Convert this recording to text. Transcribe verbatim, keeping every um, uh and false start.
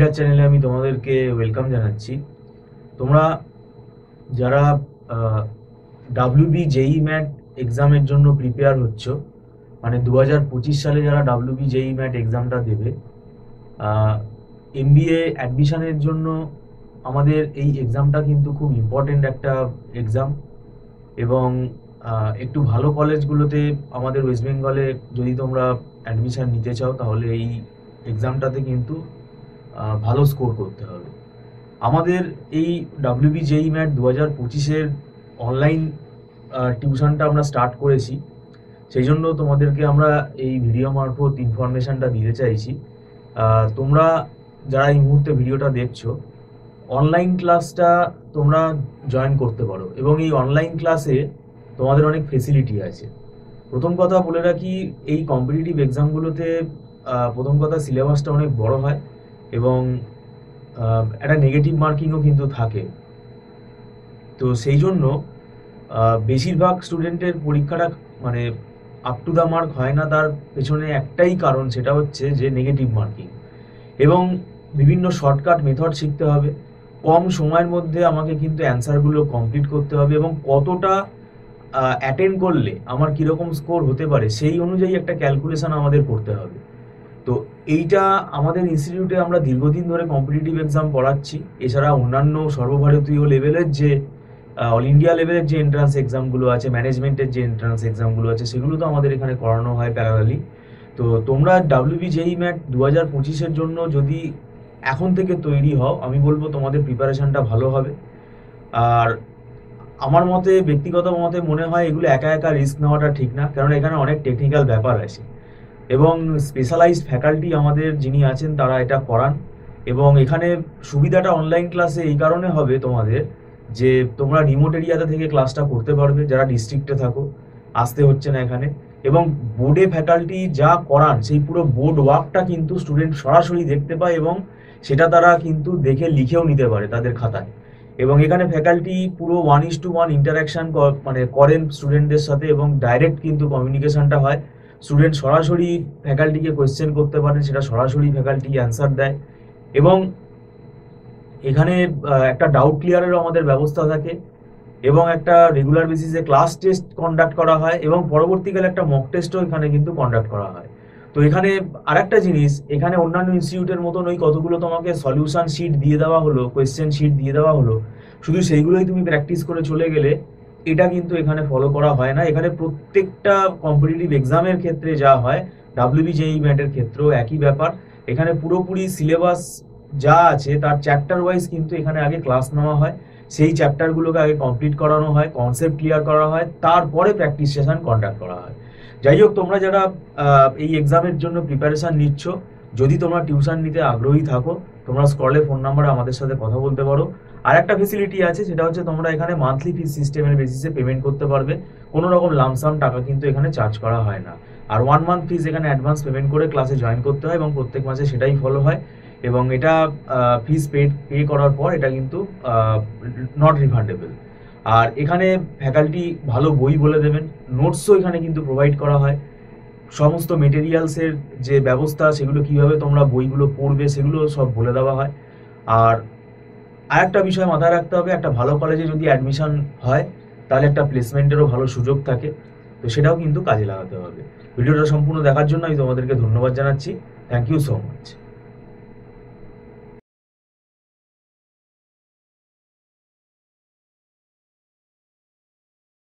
Career চ্যানেলে আমি তোমাদেরকে ওয়েলকাম জানাচ্ছি। তোমরা যারা ডাব্লিউবিজেইম্যাট এক্সামের জন্য প্রিপেয়ার হচ্ছ, মানে দু হাজার পঁচিশ সালে যারা ডাব্লিউবিজেইম্যাট এক্সামটা দেবে, এমবিএ অ্যাডমিশনের জন্য আমাদের এই এক্সামটা কিন্তু খুব ইম্পর্টেন্ট একটা এক্সাম। এবং একটু ভালো কলেজগুলোতে আমাদের ওয়েস্ট বেঙ্গলে যদি তোমরা অ্যাডমিশন নিতে চাও, তাহলে এই এক্সামটাতে কিন্তু ভালো স্কোর করতে হবে। আমাদের এই ডাব্লিউবিজেইম্যাট দু হাজার পঁচিশের অনলাইন টিউশনটা আমরা স্টার্ট করেছি, সেই জন্য তোমাদেরকে আমরা এই ভিডিও মারফত ইনফরমেশানটা দিতে চাইছি। তোমরা যারা এই মুহূর্তে ভিডিওটা দেখছো, অনলাইন ক্লাসটা তোমরা জয়েন করতে পারো এবং এই অনলাইন ক্লাসে তোমাদের অনেক ফেসিলিটি আছে। প্রথম কথা বলে রাখি, এই কম্পিটিটিভ এক্সামগুলোতে প্রথম কথা সিলেবাসটা অনেক বড় হয় এবং একটা নেগেটিভ মার্কিংও কিন্তু থাকে। তো সেই জন্য বেশিরভাগ স্টুডেন্টের পরীক্ষাটা মানে আপ টু দ্য মার্ক হয় না। তার পেছনে একটাই কারণ, সেটা হচ্ছে যে নেগেটিভ মার্কিং। এবং বিভিন্ন শর্টকাট মেথড শিখতে হবে। কম সময়ের মধ্যে আমাকে কিন্তু অ্যান্সারগুলো কমপ্লিট করতে হবে এবং কতটা অ্যাটেন্ড করলে আমার কীরকম স্কোর হতে পারে সেই অনুযায়ী একটা ক্যালকুলেশন আমাদের করতে হবে। তো এইটা আমাদের ইনস্টিটিউটে আমরা দীর্ঘদিন ধরে কম্পিটিটিভ এক্সাম পড়াচ্ছি। এছাড়া অন্যান্য সর্বভারতীয় লেভেলের যে অল ইন্ডিয়া লেভেলের যে এন্ট্রান্স এক্সামগুলো আছে, ম্যানেজমেন্টের যে এন্ট্রান্স এক্সামগুলো আছে, সেগুলো তো আমাদের এখানে করানো হয় প্যারালালি। তো তোমরা ডাব্লিউবিজেইম্যাট দু হাজার পঁচিশের জন্য যদি এখন থেকে তৈরি হও, আমি বলবো তোমাদের প্রিপারেশনটা ভালো হবে। আর আমার মতে, ব্যক্তিগত মতে মনে হয় এগুলো একা একা রিস্ক নেওয়াটা ঠিক না, কারণ এখানে অনেক টেকনিক্যাল ব্যাপার আছে এবং স্পেশালাইজড ফ্যাকাল্টি আমাদের যিনি আছেন তারা এটা করান। এবং এখানে সুবিধাটা অনলাইন ক্লাসে এই কারণে হবে তোমাদের, যে তোমরা রিমোট এরিয়াতে থেকে ক্লাসটা করতে পারবে। যারা ডিস্ট্রিক্টে থাকো, আসতে হচ্ছে না এখানে। এবং বোর্ডে ফ্যাকাল্টি যা করান সেই পুরো বোর্ড ওয়ার্কটা কিন্তু স্টুডেন্ট সরাসরি দেখতে পায় এবং সেটা তারা কিন্তু দেখে লিখেও নিতে পারে তাদের খাতায়। এবং এখানে ফ্যাকাল্টি পুরো one is to one interaction মানে করেন স্টুডেন্টদের সাথে এবং ডাইরেক্ট কিন্তু কমিউনিকেশনটা হয়। স্টুডেন্ট সরাসরি ফ্যাকাল্টিকে কোয়েশ্চেন করতে পারেন, সেটা সরাসরি ফ্যাকাল্টি অ্যান্সার দেয়। এবং এখানে একটা ডাউট ক্লিয়ারেরও আমাদের ব্যবস্থা থাকে এবং একটা রেগুলার বেসিসে ক্লাস টেস্ট কন্ডাক্ট করা হয় এবং পরবর্তীকালে একটা মক টেস্টও এখানে কিন্তু কন্ডাক্ট করা হয়। তো এখানে আরেকটা জিনিস, এখানে অন্যান্য ইনস্টিটিউটের মতন ওই কতগুলো তোমাকে সলিউশন শিট দিয়ে দেওয়া হলো, কোয়েশ্চেন শিট দিয়ে দেওয়া হলো, শুধু সেইগুলোই তুমি প্র্যাকটিস করে চলে গেলে, এটা কিন্তু এখানে ফলো করা হয় না। এখানে প্রত্যেকটা কম্পিটিটিভ এক্সামের ক্ষেত্রে যা হয়, ডাব্লিউবিজেইম্যাটের ক্ষেত্রেও একই ব্যাপার। এখানে পুরোপুরি সিলেবাস যা আছে তার চ্যাপ্টার ওয়াইজ কিন্তু এখানে আগে ক্লাস নেওয়া হয়, সেই চ্যাপ্টারগুলোকে আগে কমপ্লিট করানো হয়, কনসেপ্ট ক্লিয়ার করা হয়, তারপরে প্র্যাকটিস সেশন কন্ডাক্ট করা হয়। যাই হোক, তোমরা যারা এই এক্সামের জন্য প্রিপারেশান নিচ্ছ, যদি তোমরা টিউশন নিতে আগ্রহী থাকো, তোমরা স্ক্রলে ফোন নাম্বারে আমাদের সাথে কথা বলতে পারো। আর একটা ফেসিলিটি আছে, সেটা হচ্ছে তোমরা এখানে মান্থলি ফিস সিস্টেমের বেসিসে পেমেন্ট করতে পারবে। কোনো রকম লামসাম টাকা কিন্তু এখানে চার্জ করা হয় না। আর ওয়ান মান্থ ফিস এখানে অ্যাডভান্স পেমেন্ট করে ক্লাসে জয়েন করতে হয় এবং প্রত্যেক মাসে সেটাই ফলো হয়। এবং এটা ফিস পে পে করার পর এটা কিন্তু নট রিফান্ডেবল। আর এখানে ফ্যাকাল্টি ভালো বই বলে দেবেন, নোটসও এখানে কিন্তু প্রোভাইড করা হয়। সমস্ত মেটেরিয়ালসের যে ব্যবস্থা, সেগুলো কিভাবে তোমরা বইগুলো পড়বে সেগুলো সব বলে দেওয়া হয়। আর আরেকটা বিষয় মাথায় রাখতে হবে, একটা ভালো কলেজে যদি অ্যাডমিশন হয় তাহলে একটা প্লেসমেন্টেরও ভালো সুযোগ থাকে, তো সেটাও কিন্তু কাজে লাগাতে হবে। ভিডিওটা সম্পূর্ণ দেখার জন্য আমি তোমাদেরকে ধন্যবাদ জানাচ্ছি। Thank you so much.